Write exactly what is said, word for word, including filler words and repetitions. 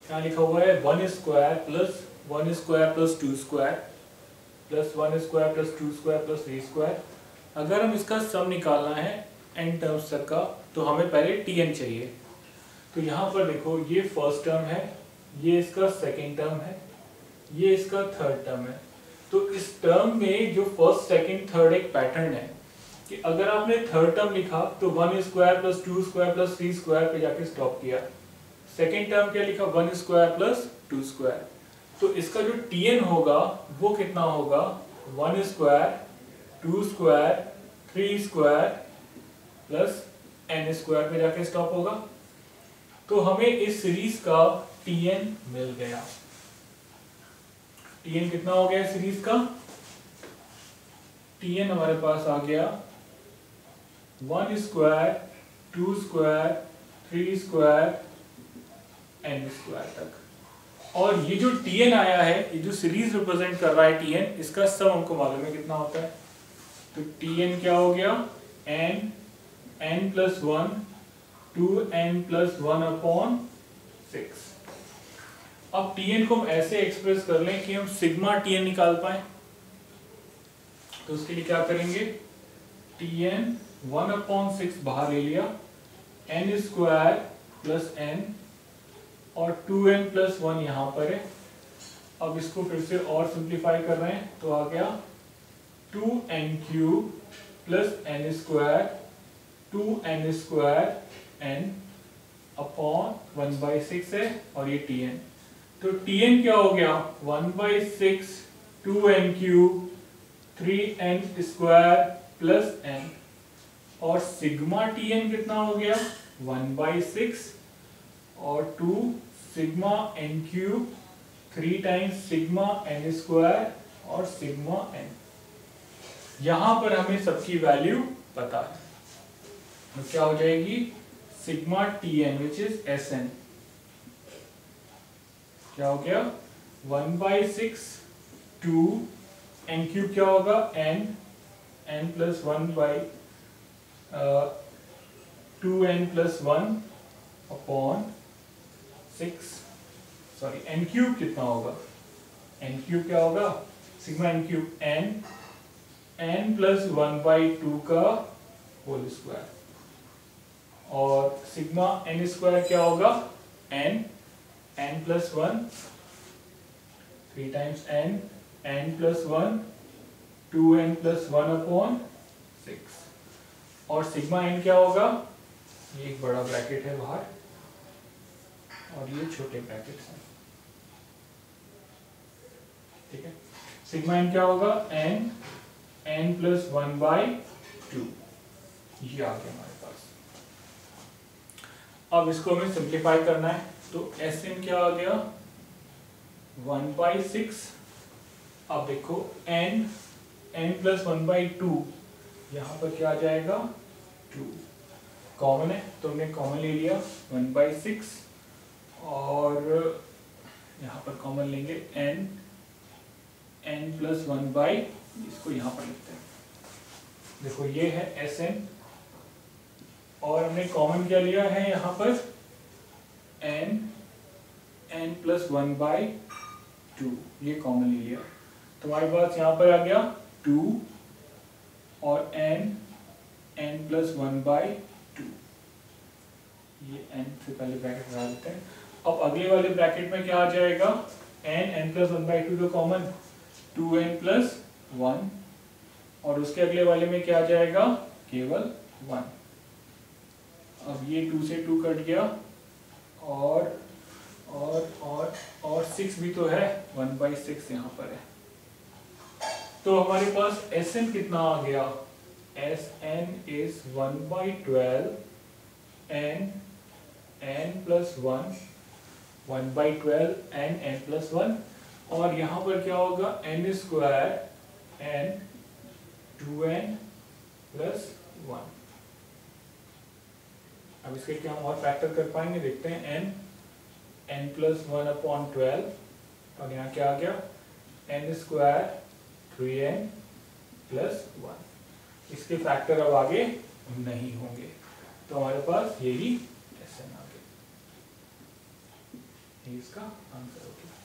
यहाँ लिखा हुआ है one square plus one square plus two square plus one square plus two square plus three square. अगर हम इसका सम निकालना है एन टर्म्स तक का तो हमें पहले टी एन चाहिए। तो यहाँ पर देखो ये फर्स्ट टर्म है, ये इसका सेकेंड टर्म है, ये इसका थर्ड टर्म है। तो इस टर्म में जो फर्स्ट सेकेंड थर्ड एक पैटर्न है कि अगर आपने थर्ड टर्म लिखा तो one square plus two square plus three square पे जाके स्टॉप किया। सेकेंड टर्म क्या लिखा, one square plus two square. तो इसका जो टीएन होगा वो कितना होगा, one square two square three square plus n square पे जाके स्टॉप होगा। तो हमें इस सीरीज का टीएन मिल गया। टीएन कितना हो गया सीरीज का, टीएन हमारे पास आ गया one square two square three square n square तक। और ये जो टीएन आया है, ये जो सीरीज रिप्रेजेंट कर रहा है टीएन, इसका सम हमको मालूम है कितना होता है। तो टीएन क्या हो गया, n n plus one two n plus one upon six. अब टीएन को हम ऐसे एक्सप्रेस कर लें कि हम सिग्मा टीएन निकाल पाए। तो उसके लिए क्या करेंगे, टीएन वन अपॉन सिक्स बाहर ले लिया, एन स्क्वायर प्लस एन और टू एन प्लस वन यहां पर है। अब इसको फिर से और सिंप्लीफाई कर रहे हैं तो आ गया two n cube plus n square two n square n upon one by six है और ये टी एन। तो टी एन क्या हो गया, one by six two n cube three n square plus n. और सिग्मा टी एन कितना हो गया, वन बाई सिक्स और two sigma n cube three times sigma n square और सिग्मा एन। यहां पर हमें सबकी वैल्यू पता है तो क्या हो जाएगी, sigma T n which is S n क्या हो गया, one by six two n cube क्या होगा, n n plus one by two n plus one upon six. Sorry n cube कितना होगा, एन क्यूब क्या होगा, sigma n cube n n plus one by two का whole square और sigma n square क्या होगा, n n plus one three times n n plus one two n plus one upon six. और sigma n क्या होगा, ये एक बड़ा ब्रैकेट है बाहर और ये छोटे ब्रैकेट्स हैं, ठीक है। सिग्मा एन क्या होगा, n n plus one by two, ये आ गया हमारे पास। अब इसको हमें सिंप्लीफाई करना है तो एस एन क्या आ गया, वन बाई सिक्स। अब देखो n n plus one by two, यहां पर क्या आ जाएगा, टू कॉमन है तो हमने कॉमन ले लिया वन बाई सिक्स और यहां पर कॉमन लेंगे n n plus one by, इसको यहां पर लिखते हैं। देखो ये है एस एन और हमने कॉमन क्या लिया है यहां पर n n plus one by two, ये कॉमन ले लिया तो हमारे पास यहां पर आ गया टू और n n plus one by two, ये n से पहले ब्रैकेट लगा देते हैं। अब अगले वाले ब्रैकेट में क्या आ जाएगा, n n plus one by two तो common, two n plus one और उसके अगले वाले में क्या आ जाएगा, केवल वन। अब ये टू से टू कट गया और और और और सिक्स भी तो है, वन बाई सिक्स यहाँ पर है। तो हमारे पास एस एन कितना आ गया, S n is one by twelve n n plus one one by twelve n n plus one और यहाँ पर क्या होगा, n square n two n plus one. अब इसके क्या हम और फैक्टर कर पाएंगे, देखते हैं n n plus one upon twelve और यहाँ क्या आ गया, n square three n plus one. इसके फैक्टर अब आगे नहीं होंगे तो हमारे पास यही एस एन आ गया। ये इसका आंसर हो गया।